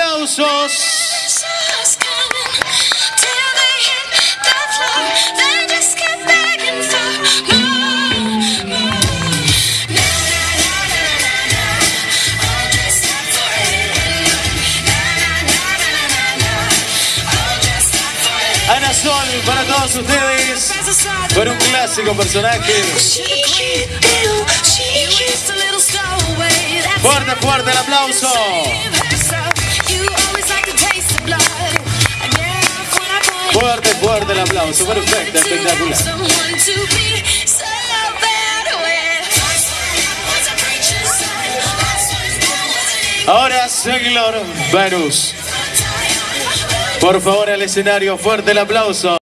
aplausos. Ana Sol para todos ustedes, con un clásico personaje. Fuerte, fuerte el aplauso. Fuerte, fuerte el aplauso. Perfecto, espectacular. Ahora Sailor Venus. Por favor, al escenario, fuerte el aplauso.